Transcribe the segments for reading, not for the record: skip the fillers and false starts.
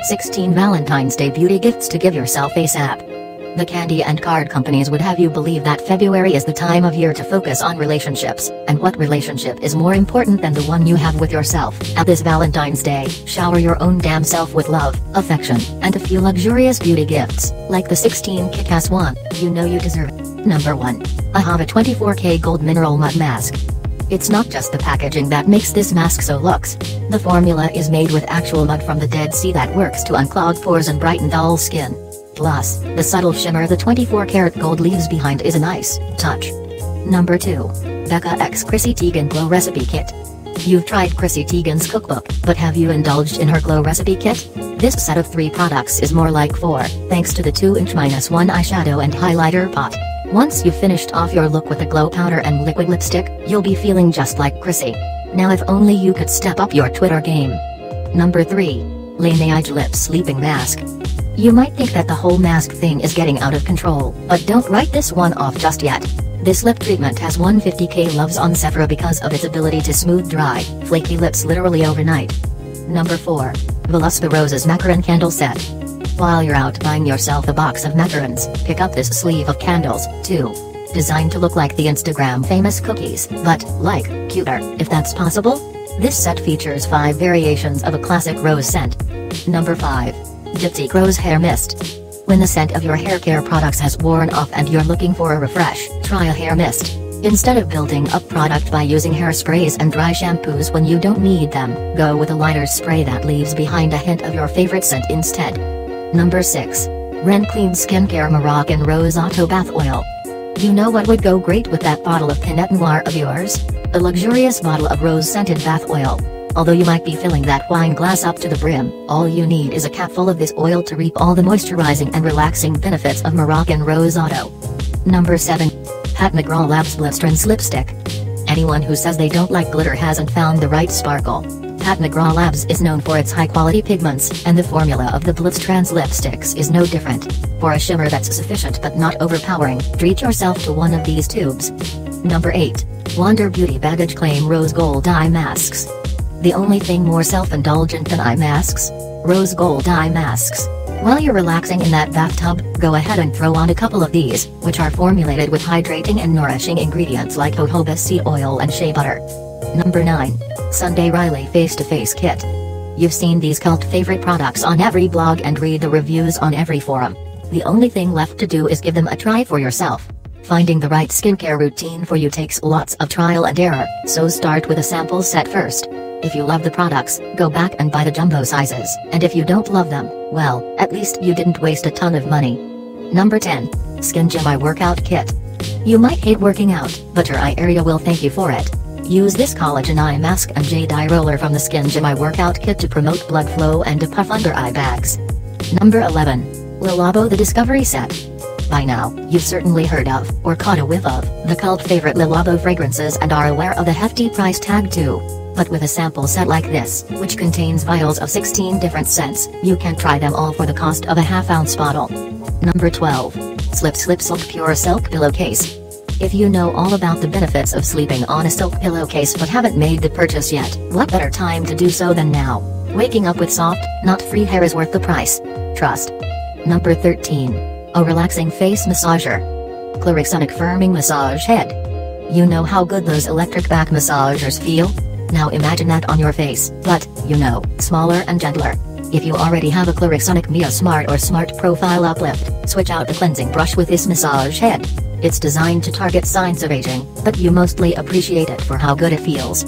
16 Valentine's Day beauty gifts to give yourself ASAP. The candy and card companies would have you believe that February is the time of year to focus on relationships, and what relationship is more important than the one you have with yourself? At this Valentine's Day, shower your own damn self with love, affection, and a few luxurious beauty gifts, like the 16 kickass one, you know you deserve. Number 1. Ahava 24K Gold Mineral Mud Mask. It's not just the packaging that makes this mask so luxe. The formula is made with actual mud from the Dead Sea that works to unclog pores and brighten dull skin. Plus, the subtle shimmer the 24-karat gold leaves behind is a nice touch. Number 2. Becca x Chrissy Teigen Glow Recipe Kit. You've tried Chrissy Teigen's cookbook, but have you indulged in her glow recipe kit? This set of 3 products is more like 4, thanks to the 2" -1 eyeshadow and highlighter pot. Once you've finished off your look with the glow powder and liquid lipstick, you'll be feeling just like Chrissy. Now if only you could step up your Twitter game. Number 3. Laneige Lip Sleeping Mask. You might think that the whole mask thing is getting out of control, but don't write this one off just yet. This lip treatment has 150k loves on Sephora because of its ability to smooth dry, flaky lips literally overnight. Number 4. Veluspa Roses Macaron Candle Set. While you're out buying yourself a box of macarons, pick up this sleeve of candles, too. Designed to look like the Instagram famous cookies, but, like, cuter, if that's possible. This set features 5 variations of a classic rose scent. Number 5. Diptyque Rose Hair Mist. When the scent of your hair care products has worn off and you're looking for a refresh, try a hair mist. Instead of building up product by using hairsprays and dry shampoos when you don't need them, go with a lighter spray that leaves behind a hint of your favorite scent instead. Number 6. Ren Clean Skincare Moroccan Rose Auto Bath Oil. You know what would go great with that bottle of Pinot Noir of yours? A luxurious bottle of rose-scented bath oil. Although you might be filling that wine glass up to the brim, all you need is a cap full of this oil to reap all the moisturizing and relaxing benefits of Moroccan Rose Auto. Number 7. Pat McGraw Labs Blisterance Lipstick. Anyone who says they don't like glitter hasn't found the right sparkle. Pat McGraw Labs is known for its high-quality pigments, and the formula of the Blisterance lipsticks is no different. For a shimmer that's sufficient but not overpowering, treat yourself to one of these tubes. Number 8. Wander Beauty Baggage Claim Rose Gold Eye Masks. The only thing more self-indulgent than eye masks? Rose gold eye masks. While you're relaxing in that bathtub, go ahead and throw on a couple of these, which are formulated with hydrating and nourishing ingredients like jojoba seed oil and shea butter. Number 9. Sunday Riley Face-to-Face Kit. You've seen these cult favorite products on every blog and read the reviews on every forum. The only thing left to do is give them a try for yourself. Finding the right skincare routine for you takes lots of trial and error, so start with a sample set first. If you love the products, go back and buy the jumbo sizes, and if you don't love them, well, at least you didn't waste a ton of money. Number 10. Skin Gym Eye Workout Kit. You might hate working out, but your eye area will thank you for it. Use this collagen eye mask and jade eye roller from the Skin Gym Eye Workout Kit to promote blood flow and to puff under eye bags. Number 11. Le Labo The Discovery Set. By now, you've certainly heard of, or caught a whiff of, the cult favorite Le Labo fragrances and are aware of the hefty price tag too. But with a sample set like this, which contains vials of 16 different scents, you can try them all for the cost of a half-ounce bottle. Number 12. Slip Silk Pure Silk Pillowcase. If you know all about the benefits of sleeping on a silk pillowcase but haven't made the purchase yet, what better time to do so than now? Waking up with soft, knot-free hair is worth the price. Trust. Number 13. A relaxing face massager. Clarisonic Firming Massage Head. You know how good those electric back massagers feel? Now imagine that on your face, but, smaller and gentler. If you already have a Clarisonic Mia Smart or Smart Profile Uplift, switch out the cleansing brush with this massage head. It's designed to target signs of aging, but you mostly appreciate it for how good it feels.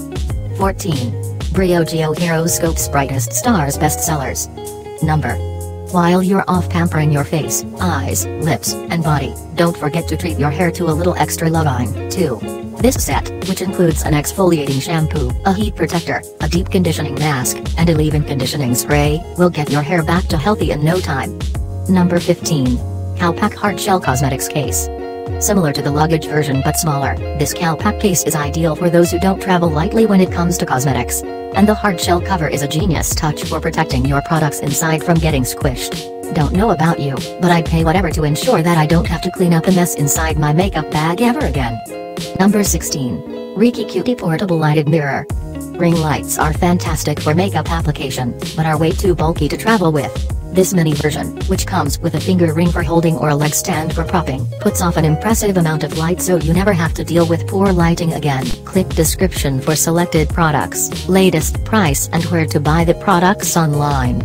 14. Briogeo Heroescope's Brightest Stars Bestsellers. Number. While you're off pampering your face, eyes, lips, and body, don't forget to treat your hair to a little extra loving, too. This set, which includes an exfoliating shampoo, a heat protector, a deep conditioning mask, and a leave-in conditioning spray, will get your hair back to healthy in no time. Number 15. Calpak Hard Shell Cosmetics Case. Similar to the luggage version but smaller, this Calpak case is ideal for those who don't travel lightly when it comes to cosmetics. And the hard shell cover is a genius touch for protecting your products inside from getting squished. Don't know about you, but I'd pay whatever to ensure that I don't have to clean up a mess inside my makeup bag ever again. Number 16. Reiki Cutie Portable Lighted Mirror. Ring lights are fantastic for makeup application, but are way too bulky to travel with. This mini version, which comes with a finger ring for holding or a leg stand for propping, puts off an impressive amount of light so you never have to deal with poor lighting again. Click description for selected products, latest price and where to buy the products online.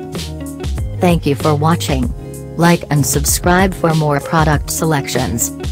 Thank you for watching. Like and subscribe for more product selections.